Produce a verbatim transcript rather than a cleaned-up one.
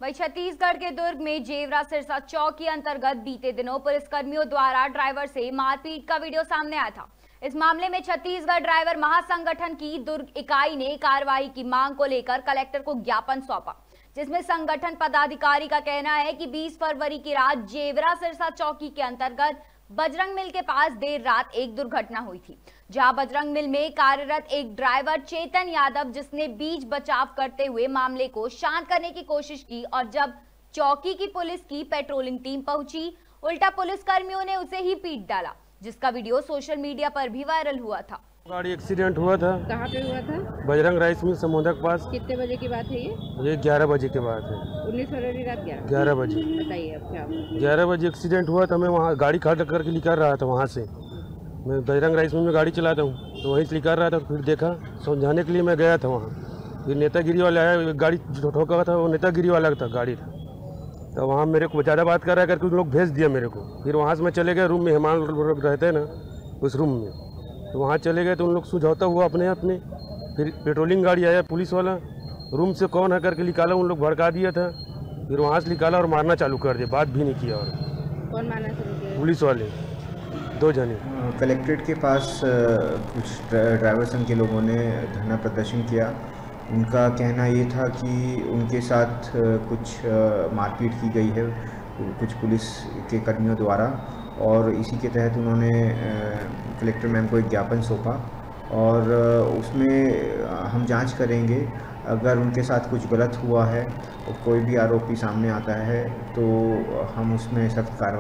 वहीं छत्तीसगढ़ के दुर्ग में जेवरा सिरसा चौकी अंतर्गत बीते दिनों पुलिसकर्मियों द्वारा ड्राइवर से मारपीट का वीडियो सामने आया था। इस मामले में छत्तीसगढ़ ड्राइवर महासंगठन की दुर्ग इकाई ने कार्रवाई की मांग को लेकर कलेक्टर को ज्ञापन सौंपा, जिसमें संगठन पदाधिकारी का कहना है कि बीस फरवरी की रात जेवरा सिरसा चौकी के अंतर्गत बजरंग मिल के पास देर रात एक दुर्घटना हुई थी, जहां बजरंग मिल में कार्यरत एक ड्राइवर चेतन यादव, जिसने बीच बचाव करते हुए मामले को शांत करने की कोशिश की और जब चौकी की पुलिस की पेट्रोलिंग टीम पहुंची, उल्टा पुलिस कर्मियों ने उसे ही पीट डाला, जिसका वीडियो सोशल मीडिया पर भी वायरल हुआ था। गाड़ी एक्सीडेंट हुआ था। कहाँ पे हुआ था? बजरंग राइस मिल समोदा के पास। कितने बजे की बात है ये? ये ग्यारह बजे के बाद है। उन्नीस फरवरी रात ग्यारह बजे। बताइए अब क्या? ग्यारह बजे एक्सीडेंट हुआ था। मैं वहाँ गाड़ी खड़ा करके निकल रहा था, वहाँ से मैं बजरंग राइस मिल में गाड़ी चलाता हूँ, तो वहीं से निकल रहा था। फिर देखा, समझाने के लिए मैं गया था वहाँ। फिर नेतागिरी वाला आया, गाड़ी ठोका था, वो नेतागिरी वाला था गाड़ी था। तो वहाँ मेरे को ज़्यादा बात कर रहा है करके उन लोग भेज दिया मेरे को। फिर वहाँ से मैं चले गए रूम में, हेमान लोग रहते हैं ना उस रूम में, तो वहाँ चले गए तो उन लोग समझौता हुआ अपने अपने। फिर पेट्रोलिंग गाड़ी आया पुलिस वाला, रूम से कौन है करके निकाला, उन लोग भड़का दिया था। फिर वहाँ से निकाला और मारना चालू कर दिया, बात भी नहीं किया। और कौन मारना शुरू किया? पुलिस वाले दो जने। कलेक्ट्रेट के पास कुछ ड्राइवर संघ के लोगों ने धरना प्रदर्शन किया। उनका कहना ये था कि उनके साथ कुछ मारपीट की गई है कुछ पुलिस के कर्मियों द्वारा, और इसी के तहत उन्होंने कलेक्टर मैम को एक ज्ञापन सौंपा और उसमें हम जांच करेंगे। अगर उनके साथ कुछ गलत हुआ है और कोई भी आरोपी सामने आता है तो हम उसमें सख्त कार्रवाई